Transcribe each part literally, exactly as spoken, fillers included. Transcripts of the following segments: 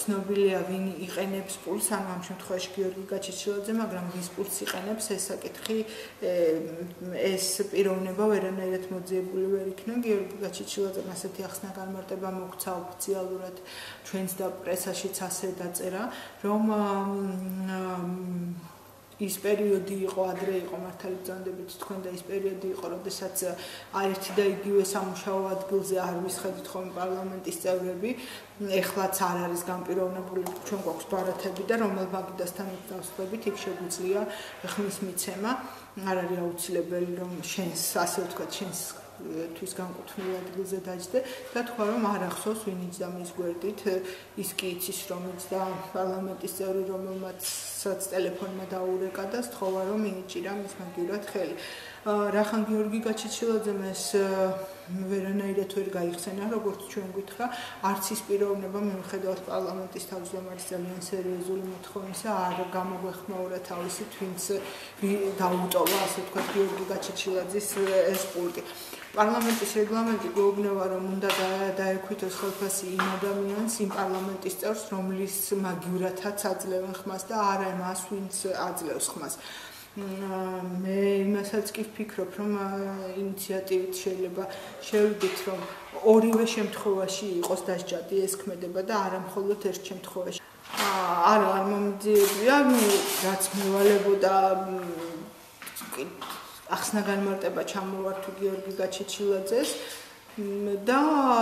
ცნობილია ვინ იყენებს პულს, ანუ ამ შემთხვევაში გიორგი გაჩეჩილაძე, მაგრამ ვის პულს იყენებს ეს საკითხი ეს პიროვნება ვერანაირად მოძიებული ვერ იქნა. გიორგი გაჩეჩილაძემ ასეთი ახსნა განმარტება მოგცა ოფიციალურად ჩვენს და პრესაშიც ასე დაწერა, რომ ის პერიოდი იყო, ადრე იყო მართალი ბრძანდებით თქვენ და ის პერიოდი იყო, როდესაც ერთი და იგივე სამუშაო ადგილზე არ ვისხედით ხოლმე პარლამენტის წევრები, ეხლაც არ არის განპირობებული, ჩვენ გვაქვს ბარათები და რომელ მაგიდასთან დავსხვებით, იქ შეგვიძლია ხმის მიცემა, არ არის აუცილებელი რომ შენს, ასე ვთქვათ, შენს თვის განკუთვნილ ადგილზე დაჯდე და თქვა რომ არ ახსოვს ვინ იჯდა მის გვერდით, ის კი იცის რომ იჯდა პარლამენტის წევრი, რომელმაც ტელეფონმა დაურეკა და სთხოვა რომ მიიჭირა მის მაგივრად ხელი. რახან გიორგი გაჩეჩილაძემ ეს ვერანაირად ვერ გაიხსენა, როგორც ჩვენ გითხრა, არც ის პიროვნება მიუხედავად პარლამენტის თავმჯდომარის ძალიან სერიოზული მოთხოვნისა არ გამოგვეხმაურა თავისით, ვინც დაუტოვა, ასე ვთქვათ, გიორგი გაჩეჩილაძის ეს პულტი. პარლამენტის რეგლამენტი გვეუბნება, რომ უნდა დაექვითოს ხელფასი იმ ადამიანს, იმ პარლამენტის წევრს, რომლის მაგივრათაც აძლევენ ხმას და არა მას, ვინც აძლევს ხმას. მე იმასაც კი ვფიქრობ, რომ ინიციატივით შეიძლება შევიდეთ, რომ ორივე შემთხვევაში იყოს დასჯადი ეს ქმედება და არა მხოლოდ ერთ შემთხვევაში. არა, არ მომძიებია, რაც მევალებოდა ახსნა განმარტება ჩამოვარ თუ გიორგი გაჩეჩილაძეს და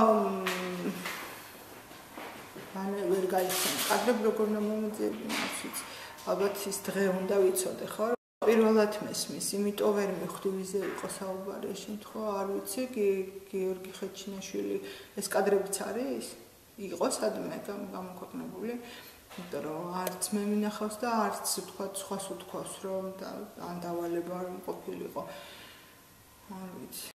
მანე ვერ გაიხსენა. კადრებ როგორ მომძიებია, ვიცი. ალბათ ის დღე უნდა ვიცოდე, ხო? პირველად მესმის, იმიტომ ვერ მივხვდი ვიზე იყო საუბარი ეს შემთხვევა, არ ვიცი, გიორგი ხეჩინაშვილი ეს კადრებიც არის? იყო სადმე გამოქვეყნებული? იმიტომ რომ არც მე მინახავს და არც თქვათ სხვას უთქვას რომ ან დავალება რომ ყოფილიყო. არ ვიცი.